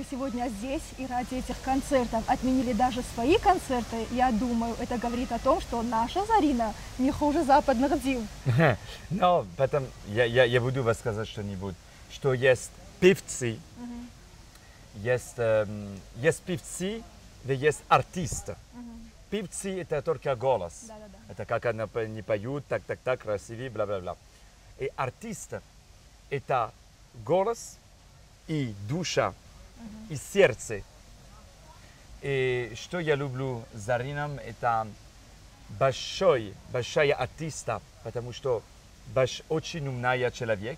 вы сегодня здесь и ради этих концертов отменили даже свои концерты, я думаю, это говорит о том, что наша Зарина не хуже западных див. Но потом я буду вас сказать что-нибудь, что есть певцы, есть певцы, и есть артисты. Певцы это только голос. Да-да-да. Это как они поют, так, красивее, бла-бла-бла. И артисты это голос и душа, и сердце. И что я люблю Зарином, это большая артиста, потому что очень умная человек,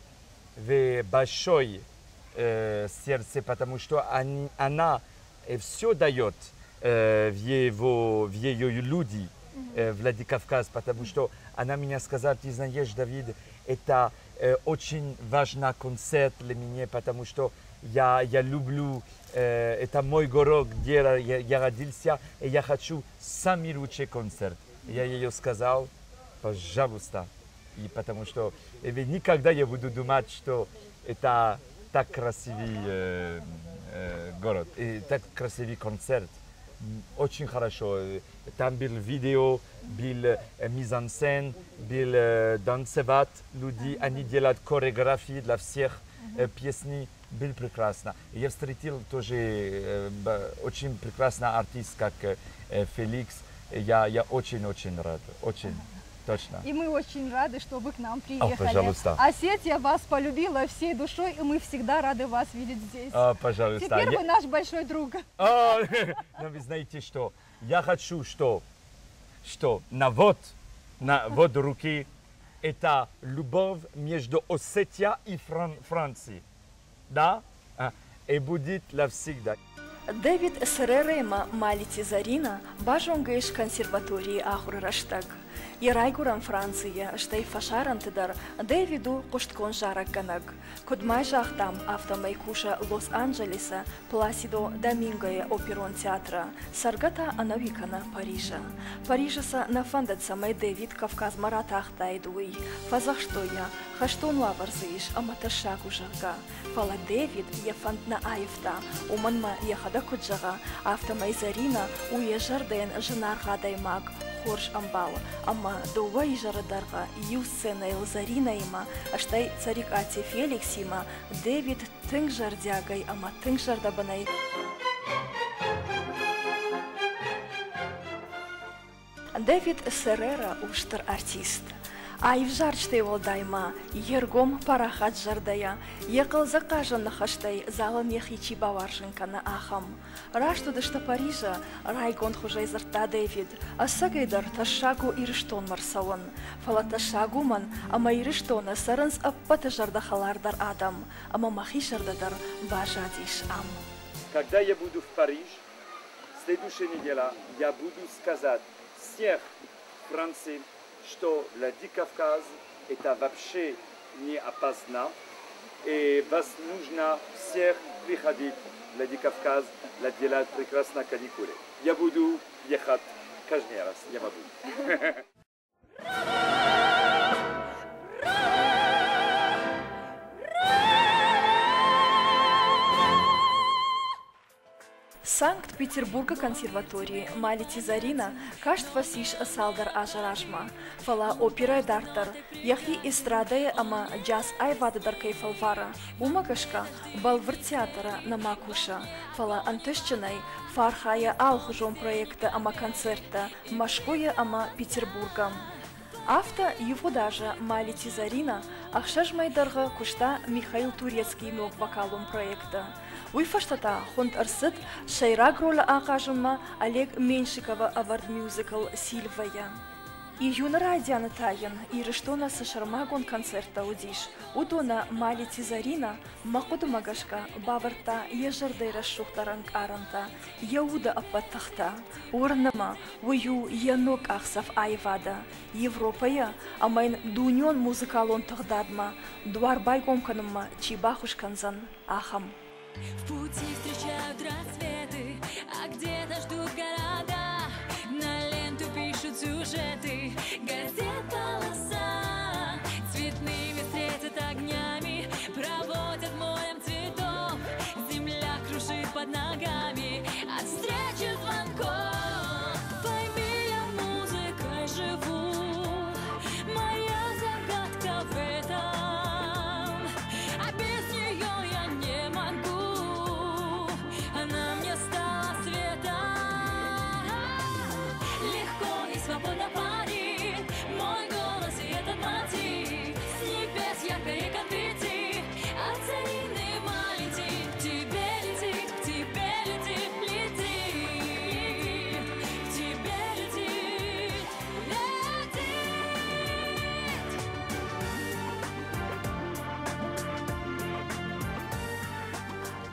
и большое сердце, потому что она все дает в ее люди, Владикавказ, потому что она мне сказала, ты знаешь, Давид, это очень важный концерт для меня, потому что я люблю, это мой город, где я родился, и я хочу самый лучший концерт. Я ей сказал, пожалуйста, и потому что никогда я буду думать, что это так красивый город, и так красивый концерт. Очень хорошо. Там был видео, был мизансцен, был танцевать люди, они делают хореографии для всех песни, было прекрасно. Я встретил тоже очень прекрасный артист, как Феликс. Я очень рад, очень. Точно. И мы очень рады, что вы к нам приехали. Пожалуйста. Осетия вас полюбила всей душой, и мы всегда рады вас видеть здесь. Пожалуйста. Теперь вы наш большой друг. Но вы знаете что? Я хочу, что на вот руки это любовь между Осетией и Францией. Да? И будет навсегда. Дэвид Серерема Малити Зарина бажонгайш консерватории Ахураштаг. Ирайгуран Франция, штай фашарантыдар, Дэвиду кушткон жаракганаг. Кодмай жахтам автомайкуша Лос-Анджелеса, Пласидо Домингое оперон театра, Саргата Анавикана Парижа. Парижаса нафандатса май Дэвид Кавказ маратахтайдуй. Фазахштоя, хаштон лаварзыш, аматашагу жага. Фала Дэвид ефандна аевта, уманма ехада куджага, автомай Зарина уежарден женаргадаймаг. Хорш амбал, ама довай жарадарга, юсцена Зарина има, аштай царик ати Феликсима, Дэвид тынгжардягай, ама тынгжардабанай. Дэвид Серера уштар артист. Айвжарчтай волдайма, ергом парахат жардая, екал закажан нахаштай, залан ехичи баваршинкана ахам. Раштудышта Парижа, райгон хужай зарта Дэвид, асагайдар ташагу ириштон марсалон. Фала ташагуман, ама ириштона саранс аппата жардахалардар адам, ама махишардадар бажадиш ам. Когда я буду в Париж, следующая неделя, я буду сказать всех Франции, что Владикавказ это вообще не опасно, и вас нужно всех приходить в Владикавказ для делать прекрасные каникулы. Я буду ехать каждый раз, я могу. Санкт-Петербурга консерватории Малити Зарина кашт фасиш салдар ажарашма. Фала опера дартар, яхи эстрадая ама джаз айвададар кайфалвара. Умагашка балвар театра на макуша. Фала антышчинай фархая алхужом проекта ама концерта Машкоя ама Петербургам. Авто его даже Малити Зарина, ахшажмайдарга кушта Михаил Турецкий ног вокалом проекта. Уйфаштата хонд арсет шайраг роля акажма Олег Меньшикова авард мюзикл Сильвая. Июна радиана таян, и рештона сашармагон концерта удиш. Удона Малити Зарина, махуду магашка, баварта, ежардейра шухтаранг аранта, яуда апатахта, урнама, ую янок ахсав айвада. Европая, амайн дуньон музыкалон тагдадма, дуар байгомканма, чибахушканзан, ахам. В пути встречают рассветы, а где-то ждут города. На ленту пишут сюжеты, газет полоса. Цветными встретят огнями, проводят морем цветов. Земля кружится.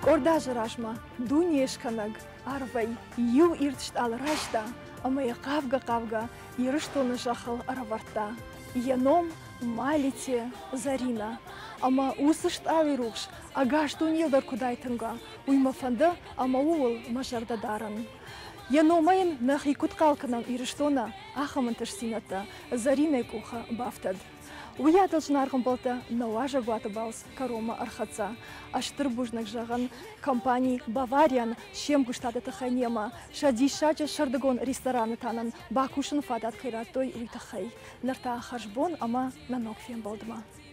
Орда жырашма, дунешканаг, арвай, ю иртшт алрашта, амая кавга, ирыштоны жахал араварта. Яном малите Зарина, ама усышт алирукш, агаш дунилдар кудайтынга, уймафанда ама уул мажардадаран. Яномайын нахи куткалканам ирыштона, ахамын тышсината, Зарина куха бафтад. Уятыл жнарғын болта науажа гуаты балс карома архаца. Аштыр бужнак жағын компании Бавариан шем гуштады тахайнема. Шади шача шардыгон рестораны танын бакушын фадат кайратой уйтахай. Нарта харжбон ама нанок фен болдыма.